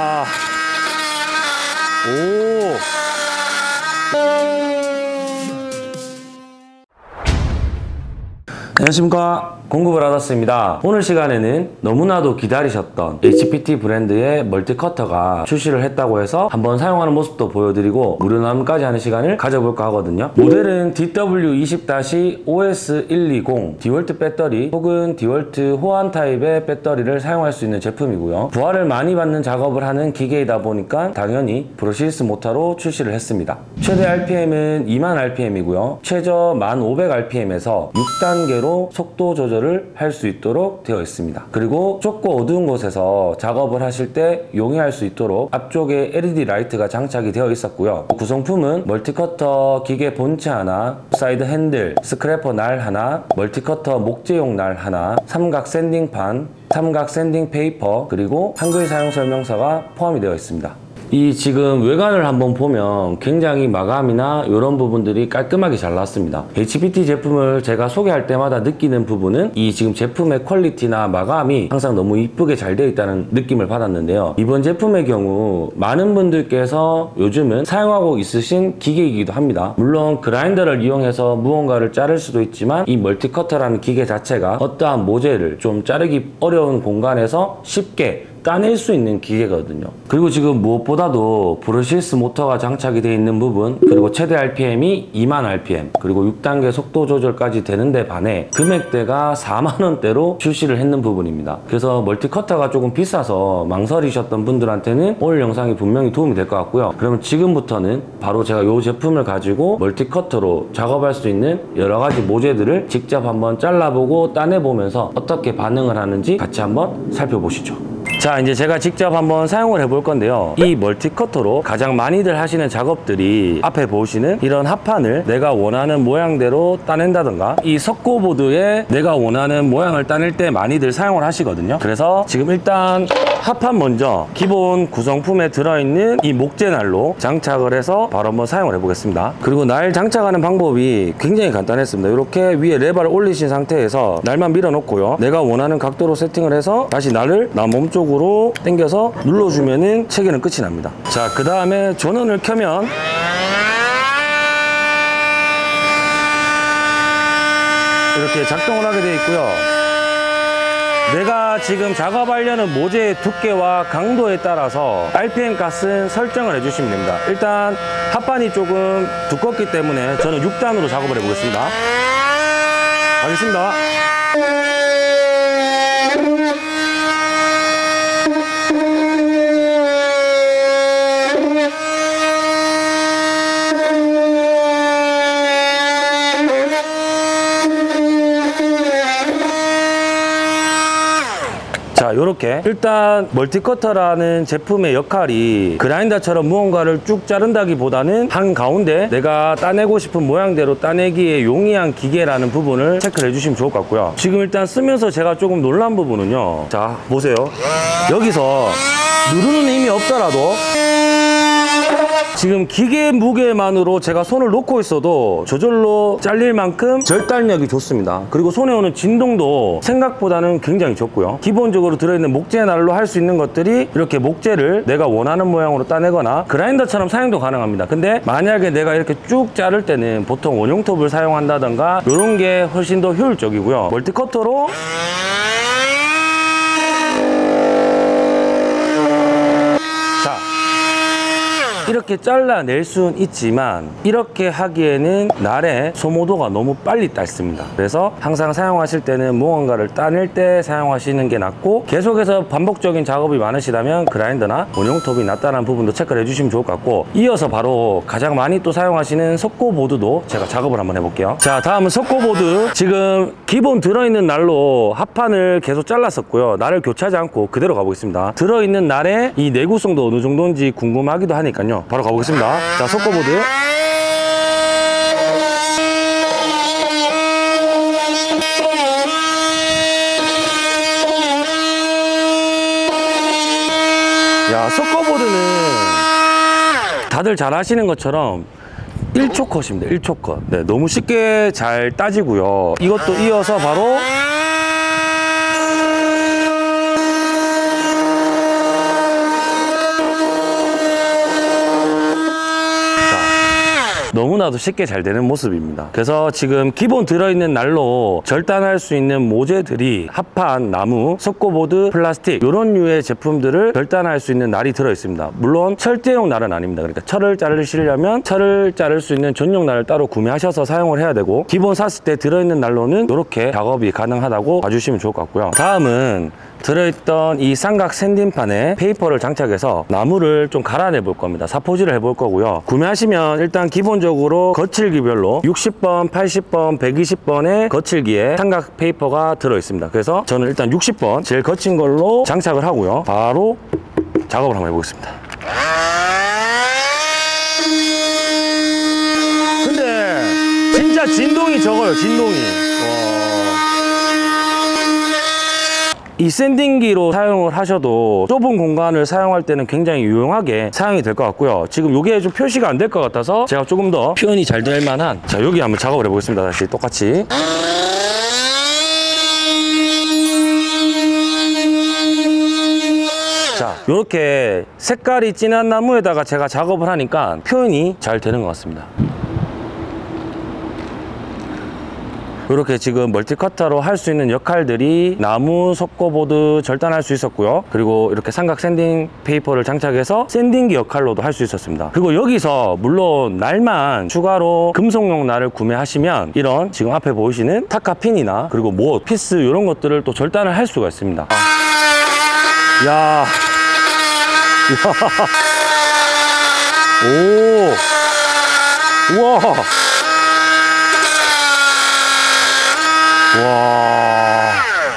와. 오. 안녕하십니까, 공구브라더스입니다. 오늘 시간에는 너무나도 기다리셨던 HPT 브랜드의 멀티커터가 출시를 했다고 해서 한번 사용하는 모습도 보여드리고 무료 나눔까지 하는 시간을 가져볼까 하거든요. 모델은 DW20-OS120 디월트 배터리 혹은 디월트 호환 타입의 배터리를 사용할 수 있는 제품이고요. 부하를 많이 받는 작업을 하는 기계이다 보니까 당연히 브러시리스 모터로 출시를 했습니다. 최대 RPM은 20,000rpm이고요. 최저 1500rpm에서 6단계로 속도 조절을 할 수 있도록 되어 있습니다. 그리고 좁고 어두운 곳에서 작업을 하실 때 용이할 수 있도록 앞쪽에 LED 라이트가 장착이 되어 있었고요. 구성품은 멀티커터 기계 본체 하나, 사이드 핸들, 스크래퍼 날 하나, 멀티커터 목재용 날 하나, 삼각 샌딩판, 삼각 샌딩 페이퍼, 그리고 한글 사용 설명서가 포함이 되어 있습니다. 이 지금 외관을 한번 보면 굉장히 마감이나 이런 부분들이 깔끔하게 잘 나왔습니다. HPT 제품을 제가 소개할 때마다 느끼는 부분은 이 지금 제품의 퀄리티나 마감이 항상 너무 이쁘게 잘 되어 있다는 느낌을 받았는데요. 이번 제품의 경우 많은 분들께서 요즘은 사용하고 있으신 기계이기도 합니다. 물론 그라인더를 이용해서 무언가를 자를 수도 있지만 이 멀티커터라는 기계 자체가 어떠한 모재를 좀 자르기 어려운 공간에서 쉽게 따낼 수 있는 기계거든요. 그리고 지금 무엇보다도 브러시리스 모터가 장착이 되어 있는 부분, 그리고 최대 RPM이 20,000rpm, 그리고 6단계 속도 조절까지 되는데 반해 금액대가 40,000원대로 출시를 했는 부분입니다. 그래서 멀티커터가 조금 비싸서 망설이셨던 분들한테는 오늘 영상이 분명히 도움이 될 것 같고요. 그러면 지금부터는 바로 제가 이 제품을 가지고 멀티커터로 작업할 수 있는 여러 가지 모재들을 직접 한번 잘라보고 따내보면서 어떻게 반응을 하는지 같이 한번 살펴보시죠. 자, 이제 제가 직접 한번 사용을 해볼 건데요. 이 멀티커터로 가장 많이들 하시는 작업들이 앞에 보시는 이런 합판을 내가 원하는 모양대로 따낸다던가, 이 석고보드에 내가 원하는 모양을 따낼 때 많이들 사용을 하시거든요. 그래서 지금 일단 합판 먼저 기본 구성품에 들어있는 이 목재날로 장착을 해서 바로 한번 사용을 해보겠습니다. 그리고 날 장착하는 방법이 굉장히 간단했습니다. 이렇게 위에 레버를 올리신 상태에서 날만 밀어놓고요. 내가 원하는 각도로 세팅을 해서 다시 날을 나 몸쪽으로 당겨서 눌러주면은 체결은 끝이 납니다. 자, 그 다음에 전원을 켜면 이렇게 작동을 하게 되어 있고요. 내가 지금 작업하려는 모재의 두께와 강도에 따라서 RPM 값은 설정을 해주시면 됩니다. 일단 합판이 조금 두껍기 때문에 저는 6단으로 작업을 해보겠습니다. 가겠습니다. 자, 요렇게 일단 멀티커터라는 제품의 역할이 그라인더처럼 무언가를 쭉 자른다기보다는 한가운데 내가 따내고 싶은 모양대로 따내기에 용이한 기계라는 부분을 체크를 해주시면 좋을 것 같고요. 지금 일단 쓰면서 제가 조금 놀란 부분은요, 자 보세요. 여기서 누르는 힘이 없더라도 지금 기계 무게만으로 제가 손을 놓고 있어도 저절로 잘릴 만큼 절단력이 좋습니다. 그리고 손에 오는 진동도 생각보다는 굉장히 좋고요. 기본적으로 들어있는 목재날로 할 수 있는 것들이 이렇게 목재를 내가 원하는 모양으로 따내거나 그라인더처럼 사용도 가능합니다. 근데 만약에 내가 이렇게 쭉 자를 때는 보통 원용톱을 사용한다던가 이런 게 훨씬 더 효율적이고요. 멀티커터로 이렇게 잘라낼 수는 있지만 이렇게 하기에는 날의 소모도가 너무 빨리 닳습니다. 그래서 항상 사용하실 때는 무언가를 따낼 때 사용하시는 게 낫고, 계속해서 반복적인 작업이 많으시다면 그라인더나 원용톱이 낫다는 부분도 체크를 해주시면 좋을 것 같고, 이어서 바로 가장 많이 또 사용하시는 석고보드도 제가 작업을 한번 해볼게요. 자, 다음은 석고보드. 지금 기본 들어있는 날로 합판을 계속 잘랐었고요. 날을 교체하지 않고 그대로 가보겠습니다. 들어있는 날의 이 내구성도 어느 정도인지 궁금하기도 하니까요. 바로 가보겠습니다. 자, 석고보드. 야, 석고보드는 다들 잘 아시는 것처럼 1초 컷입니다. 1초 컷. 네, 너무 쉽게 잘 따지고요. 이것도 이어서 바로 너무나도 쉽게 잘 되는 모습입니다. 그래서 지금 기본 들어있는 날로 절단할 수 있는 모재들이 합판, 나무, 석고보드, 플라스틱 이런 류의 제품들을 절단할 수 있는 날이 들어있습니다. 물론 철제용 날은 아닙니다. 그러니까 철을 자르시려면 철을 자를 수 있는 전용 날을 따로 구매하셔서 사용을 해야 되고, 기본 샀을 때 들어있는 난로는 이렇게 작업이 가능하다고 봐주시면 좋을 것 같고요. 다음은 들어있던 이 쌍각 샌딩판에 페이퍼를 장착해서 나무를 좀 갈아내 볼 겁니다. 사포질을 해볼 거고요. 구매하시면 일단 기본적으로 거칠기별로 60번, 80번, 120번의 거칠기에 쌍각 페이퍼가 들어있습니다. 그래서 저는 일단 60번 제일 거친 걸로 장착을 하고요. 바로 작업을 한번 해보겠습니다. 근데 진짜 진동이 적어요. 진동이. 이 샌딩기로 사용을 하셔도 좁은 공간을 사용할 때는 굉장히 유용하게 사용이 될 것 같고요. 지금 이게 좀 표시가 안 될 것 같아서 제가 조금 더 표현이 잘 될 만한, 자, 여기 한번 작업을 해보겠습니다. 다시 똑같이. 자, 이렇게 색깔이 진한 나무에다가 제가 작업을 하니까 표현이 잘 되는 것 같습니다. 이렇게 지금 멀티커터로 할 수 있는 역할들이 나무, 석고보드 절단할 수 있었고요. 그리고 이렇게 삼각 샌딩 페이퍼를 장착해서 샌딩기 역할로도 할 수 있었습니다. 그리고 여기서 물론 날만 추가로 금속용 날을 구매하시면 이런 지금 앞에 보이시는 타카핀이나 그리고 못, 피스 이런 것들을 또 절단을 할 수가 있습니다. 야, 오, 우와. 와.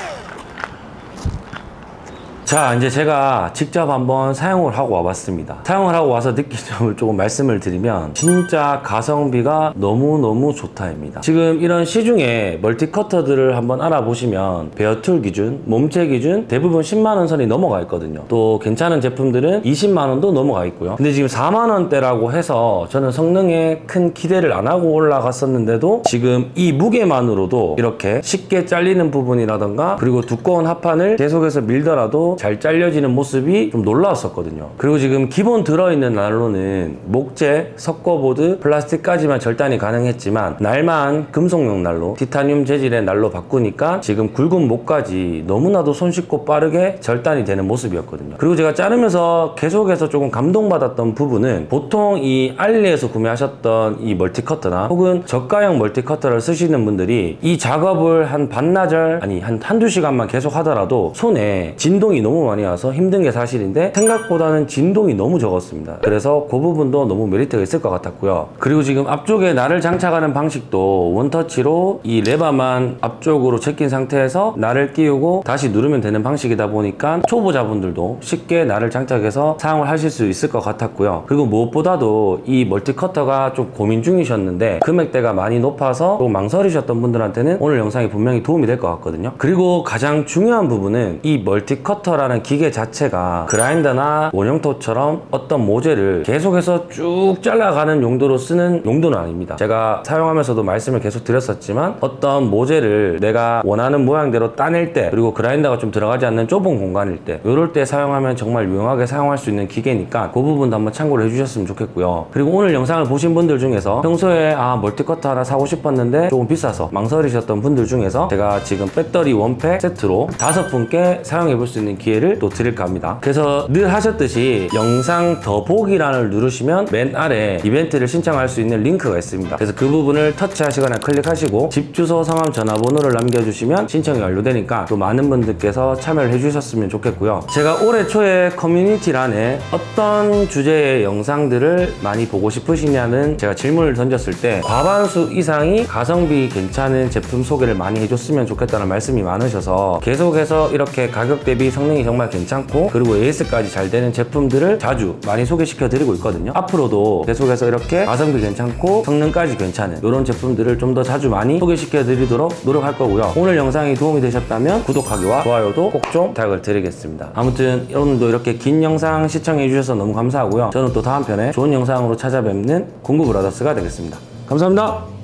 자, 이제 제가 직접 한번 사용을 하고 와봤습니다. 사용을 하고 와서 느낀 점을 조금 말씀을 드리면 진짜 가성비가 너무너무 좋다입니다. 지금 이런 시중에 멀티커터들을 한번 알아보시면 베어툴 기준, 몸체 기준 대부분 10만원 선이 넘어가 있거든요. 또 괜찮은 제품들은 20만원도 넘어가 있고요. 근데 지금 4만원대라고 해서 저는 성능에 큰 기대를 안 하고 올라갔었는데도 지금 이 무게만으로도 이렇게 쉽게 잘리는 부분이라던가 그리고 두꺼운 합판을 계속해서 밀더라도 잘 잘려지는 모습이 좀 놀라웠었거든요. 그리고 지금 기본 들어있는 난로는 목재, 석고보드, 플라스틱까지만 절단이 가능했지만 날만 금속용 난로, 티타늄 재질의 난로 바꾸니까 지금 굵은 목까지 너무나도 손쉽고 빠르게 절단이 되는 모습이었거든요. 그리고 제가 자르면서 계속해서 조금 감동받았던 부분은 보통 이 알리에서 구매하셨던 이 멀티커터나 혹은 저가형 멀티커터를 쓰시는 분들이 이 작업을 한 반나절, 아니 한두 시간만 계속 하더라도 손에 진동이 너무 많이 와서 힘든 게 사실인데 생각보다는 진동이 너무 적었습니다. 그래서 그 부분도 너무 메리트가 있을 것 같았고요. 그리고 지금 앞쪽에 날을 장착하는 방식도 원터치로 이 레버만 앞쪽으로 제낀 상태에서 날을 끼우고 다시 누르면 되는 방식이다 보니까 초보자분들도 쉽게 날을 장착해서 사용을 하실 수 있을 것 같았고요. 그리고 무엇보다도 이 멀티커터가 좀 고민 중이셨는데 금액대가 많이 높아서 또 망설이셨던 분들한테는 오늘 영상이 분명히 도움이 될 것 같거든요. 그리고 가장 중요한 부분은 이 멀티커터 라는 기계 자체가 그라인더나 원형토처럼 어떤 모재를 계속해서 쭉 잘라가는 용도로 쓰는 용도는 아닙니다. 제가 사용하면서도 말씀을 계속 드렸었지만 어떤 모재를 내가 원하는 모양대로 따낼 때 그리고 그라인더가 좀 들어가지 않는 좁은 공간일 때 이럴 때 사용하면 정말 유용하게 사용할 수 있는 기계니까 그 부분도 한번 참고를 해주셨으면 좋겠고요. 그리고 오늘 영상을 보신 분들 중에서 평소에 멀티커터 하나 사고 싶었는데 조금 비싸서 망설이셨던 분들 중에서 제가 지금 배터리 원팩 세트로 5분께 사용해 볼 수 있는 기회를 또 드릴까 합니다. 그래서 늘 하셨듯이 영상 더보기란을 누르시면 맨 아래 이벤트를 신청할 수 있는 링크가 있습니다. 그래서 그 부분을 터치하시거나 클릭하시고 집 주소, 성함, 전화번호를 남겨주시면 신청이 완료되니까 또 많은 분들께서 참여를 해주셨으면 좋겠고요. 제가 올해 초에 커뮤니티란에 어떤 주제의 영상들을 많이 보고 싶으시냐는 제가 질문을 던졌을 때 과반수 이상이 가성비 괜찮은 제품 소개를 많이 해줬으면 좋겠다는 말씀이 많으셔서 계속해서 이렇게 가격 대비 성능이 정말 괜찮고 그리고 AS까지 잘 되는 제품들을 자주 많이 소개시켜 드리고 있거든요. 앞으로도 계속해서 이렇게 가성비 괜찮고 성능까지 괜찮은 이런 제품들을 좀 더 자주 많이 소개시켜 드리도록 노력할 거고요. 오늘 영상이 도움이 되셨다면 구독하기와 좋아요도 꼭 좀 부탁을 드리겠습니다. 아무튼 오늘도 이렇게 긴 영상 시청해 주셔서 너무 감사하고요. 저는 또 다음 편에 좋은 영상으로 찾아뵙는 공구브라더스가 되겠습니다. 감사합니다.